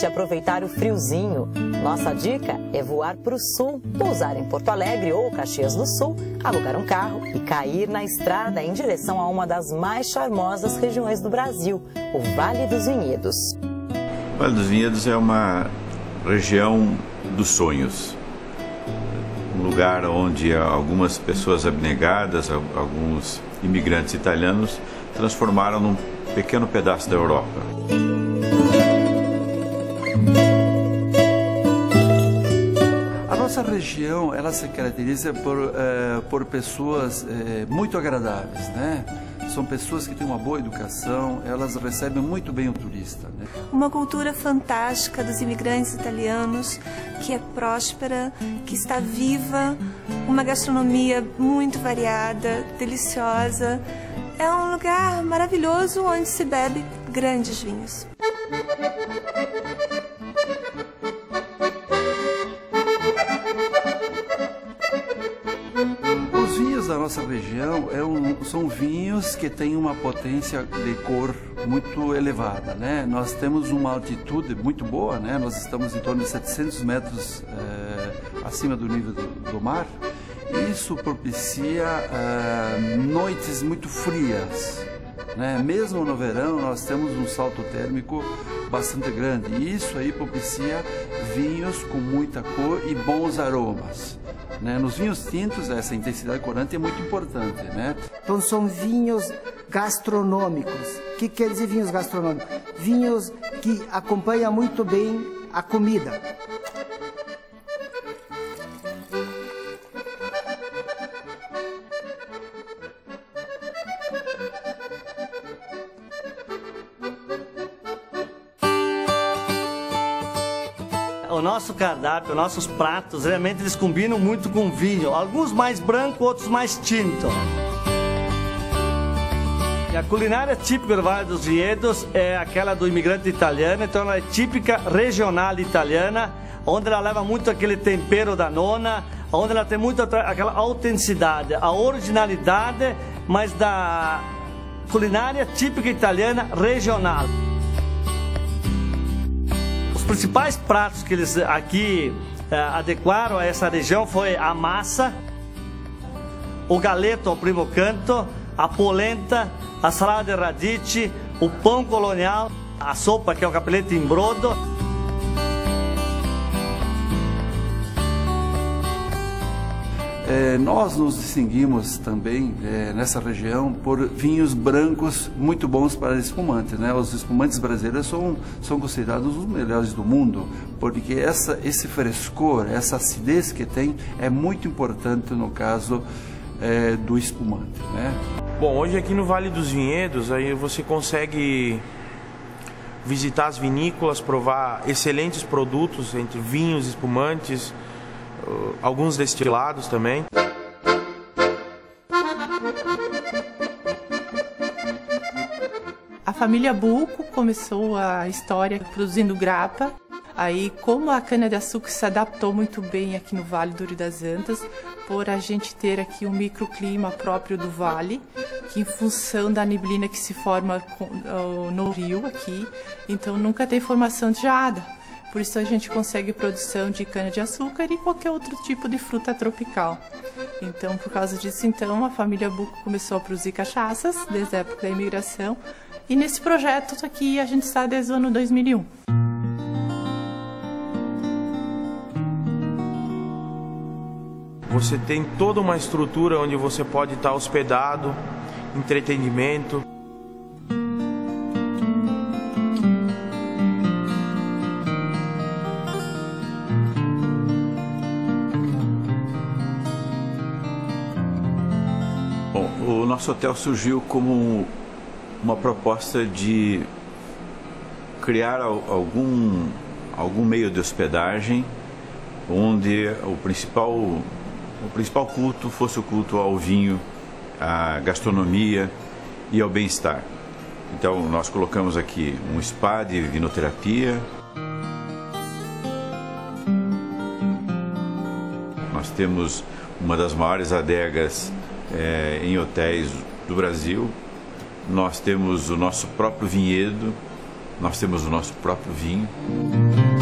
e aproveitar o friozinho. Nossa dica é voar para o sul, pousar em Porto Alegre ou Caxias do Sul, alugar um carro e cair na estrada em direção a uma das mais charmosas regiões do Brasil, o Vale dos Vinhedos. O Vale dos Vinhedos é uma região dos sonhos. Um lugar onde algumas pessoas abnegadas, alguns imigrantes italianos, transformaram num pequeno pedaço da Europa. A nossa região, ela se caracteriza por pessoas muito agradáveis, né? São pessoas que têm uma boa educação, elas recebem muito bem o turista, né? Uma cultura fantástica dos imigrantes italianos, que é próspera, que está viva, uma gastronomia muito variada, deliciosa. É um lugar maravilhoso onde se bebe grandes vinhos. Os vinhos da nossa região são vinhos que têm uma potência de cor muito elevada, né? Nós temos uma altitude muito boa, né? Nós estamos em torno de 700 metros acima do nível do mar. Isso propicia noites muito frias, né? Mesmo no verão nós temos um salto térmico bastante grande e isso aí propicia vinhos com muita cor e bons aromas, né? Nos vinhos tintos essa intensidade corante é muito importante, né? Então são vinhos gastronômicos. O que quer dizer vinhos gastronômicos? Vinhos que acompanham muito bem a comida. O nosso cardápio, nossos pratos, realmente eles combinam muito com vinho. Alguns mais branco, outros mais tinto. E a culinária típica do Vale dos Vinhedos é aquela do imigrante italiano, então ela é típica regional italiana, onde ela leva muito aquele tempero da nona, onde ela tem muito aquela autenticidade, a originalidade, mas da culinária típica italiana regional. Os principais pratos que eles aqui adequaram a essa região foi a massa, o galeto ao primo canto, a polenta, a salada de radici, o pão colonial, a sopa que é o capelletto in brodo. Nós nos distinguimos também nessa região por vinhos brancos muito bons para espumantes, né? Os espumantes brasileiros são considerados os melhores do mundo, porque esse frescor, essa acidez que tem é muito importante no caso do espumante, né? Bom, hoje aqui no Vale dos Vinhedos aí você consegue visitar as vinícolas, provar excelentes produtos entre vinhos, espumantes, alguns destilados também. A família Bucco começou a história produzindo grappa. Aí, como a cana-de-açúcar se adaptou muito bem aqui no Vale do Rio das Antas, por a gente ter aqui um microclima próprio do vale, que em função da neblina que se forma no rio aqui, então nunca tem formação de geada. Por isso a gente consegue produção de cana-de-açúcar e qualquer outro tipo de fruta tropical. Então, por causa disso, então, a família Bucco começou a produzir cachaças desde a época da imigração. E nesse projeto aqui a gente está desde o ano 2001. Você tem toda uma estrutura onde você pode estar hospedado, entretenimento. Bom, o nosso hotel surgiu como uma proposta de criar algum meio de hospedagem onde o principal culto fosse o culto ao vinho, à gastronomia e ao bem-estar. Então nós colocamos aqui um spa de vinoterapia. Nós temos uma das maiores adegas em hotéis do Brasil. Nós temos o nosso próprio vinhedo, Nós temos o nosso próprio vinho.